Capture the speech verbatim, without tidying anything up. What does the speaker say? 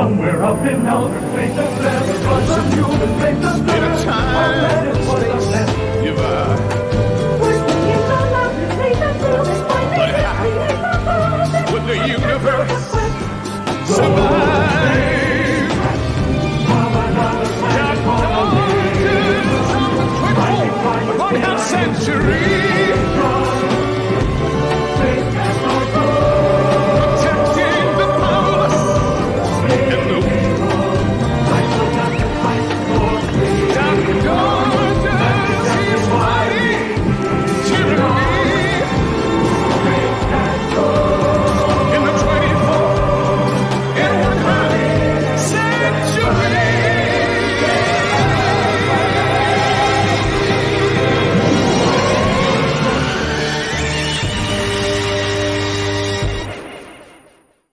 Somewhere up in outer space, there was a human race. In a time and space divide. Would the universe survive? Upon half centuries.